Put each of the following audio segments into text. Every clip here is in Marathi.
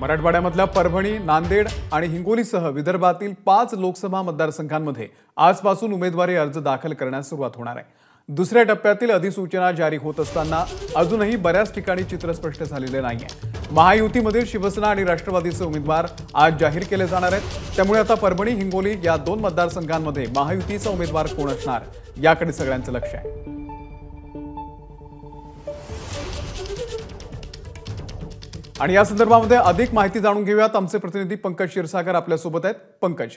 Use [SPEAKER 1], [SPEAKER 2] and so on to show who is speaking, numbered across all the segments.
[SPEAKER 1] मराठवाड्यामधल्या परभणी, नांदेड आणि हिंगोलीसह विदर्भातील 5 लोकसभा मतदारसंघांमध्ये आजपासून उमेदवारी अर्ज दाखल करण्यास सुरुवात होणार आहे। दुसऱ्या टप्प्यातील अधिसूचना जारी होत असताना अजूनही बऱ्याच ठिकाणी चित्र स्पष्ट झालेले नाहीये। महायुतीमधील शिवसेना आणि राष्ट्रवादीचे उमेदवार आज जाहीर केले जाणार आहेत। त्यामुळे आता परभणी, हिंगोली या 2 मतदारसंघांमध्ये महायुतीचा उमेदवार कोण असणार याकडे सगळ्यांचं लक्ष आहे। आणि या संदर्भामध्ये अधिक माहिती जाणून घेऊयात। आमचे प्रतिनिधी पंकज क्षीरसागर आपल्या सोबत आहेत। पंकज,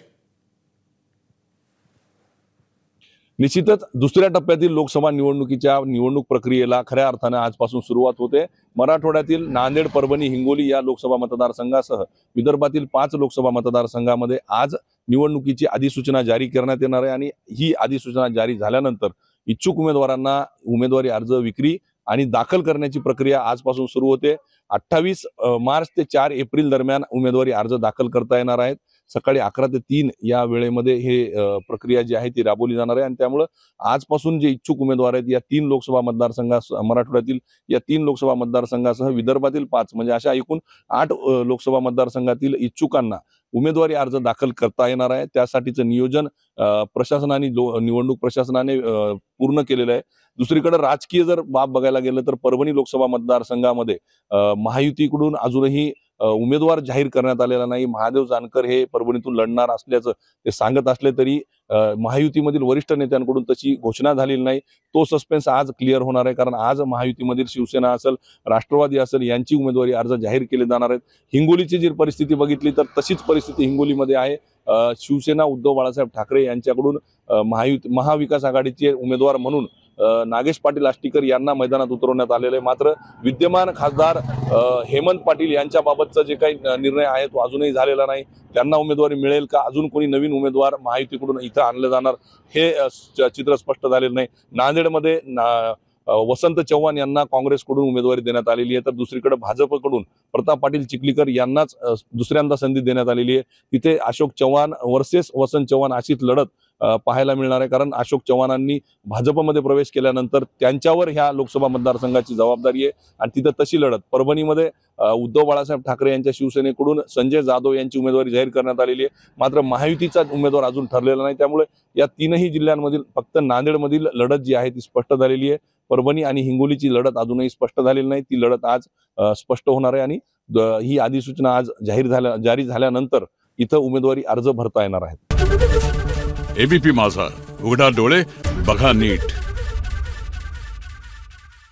[SPEAKER 2] निश्चितच दुसऱ्या टप्प्यातील लोकसभा निवडणुकीच्या निवडणूक प्रक्रियेला खऱ्या अर्थाने आजपासून सुरुवात होते। मराठवाड्यातील नांदेड, परभणी, हिंगोली या लोकसभा मतदारसंघासह विदर्भातील 5 लोकसभा मतदारसंघामध्ये आज निवडणुकीची अधिसूचना जारी करण्यात येणार आहे आणि ही अधिसूचना जारी झाल्यानंतर इच्छुक उमेदवारांना उमेदवारी अर्ज विक्री आणि दाखल करण्याची प्रक्रिया आजपासून सुरू होते। 28 मार्च ते 4 एप्रिल दरम्यान उमेदवारी अर्ज दाखल करता येणार आहेत। सकाळी 11 ते 3 या वेळेमध्ये हे प्रक्रिया जी आहे ती राबवली जाणार आहे आणि त्यामुळे आजपासून जे इच्छुक उमेदवार आहेत या 3 लोकसभा मराठवाड्यातील या 3 लोकसभा मतदारसंघासह विदर्भातील 5 म्हणजे अशा एकूण 8 लोकसभा मतदारसंघातील इच्छुकांना उमेदवारी अर्ज दाखल करता येणार आहे। त्यासाठीचं नियोजन प्रशासनाने निवडणूक प्रशासनाने पूर्ण केलेलं आहे। दुसरीकडे राजकीय जर बाब बघायला गेलं तर परभणी लोकसभा मतदारसंघामध्ये महायुतीकडून अजूनही उमेदवार जाहीर करण्यात आलेला नाही। महादेव जानकर हे परभणीतून लढणार असल्याचं ते सांगत असले तरी महायुतीमधील वरिष्ठ नेत्यांकडून तशी घोषणा झालेली नाही। तो सस्पेन्स आज क्लिअर होणार आहे, कारण आज महायुतीमधील शिवसेना असेल, राष्ट्रवादी असेल यांची उमेदवारी अर्ज जाहीर केले जाणार आहेत। हिंगोलीची जर परिस्थिती बघितली तर तशीच परिस्थिती हिंगोलीमध्ये आहे। शिवसेना उद्धव बाळासाहेब ठाकरे यांच्याकडून महाविकास आघाडीचे उमेदवार म्हणून नागेश पाटील आष्टीकर यांना मैदानात उतरवण्यात आलेले आहे। मात्र विद्यमान खासदार हेमंत पाटील यांच्याबाबतचा जे काही निर्णय आहे तो अजूनही झालेला नाही। त्यांना उमेदवारी मिळेल का, अजून कोणी नवीन उमेदवार महायुतीकडून इथं आणले जाणार हे चित्र स्पष्ट झालेलं नाही। नांदेडमध्ये वसंत चव्हाण यांना काँग्रेसकडून उमेदवारी देण्यात आलेली आहे, तर दुसरीकडे भाजपकडून प्रताप पाटील चिखलीकर यांनाच दुसऱ्यांदा संधी देण्यात आलेली आहे। तिथे अशोक चव्हाण वर्सेस वसंत चव्हाण अशीच लढत पाहायला मिळणार आहे, कारण अशोक चव्हाणांनी भाजपमध्ये प्रवेश केल्यानंतर त्यांच्यावर ह्या लोकसभा मतदारसंघाची जबाबदारी आहे आणि तिथे तशी लढत परभणीमध्ये उद्धव बाळासाहेब ठाकरे यांच्या शिवसेनेकडून संजय जाधव यांची उमेदवारी जाहीर करण्यात आलेली आहे। मात्र महायुतीचा उमेदवार अजून ठरलेला नाही। त्यामुळे या 3ही जिल्ह्यांमधील फक्त नांदेडमधील लढत जी आहे ती स्पष्ट झालेली आहे। परभणी आणि हिंगोलीची लढत अजूनही स्पष्ट झालेली नाही, ती लढत आज स्पष्ट होणार आहे आणि ही अधिसूचना आज जारी झाल्यानंतर इथं उमेदवारी अर्ज भरता येणार आहेत।
[SPEAKER 3] एबीपी माझा, उघडा डोळे बघा नीट।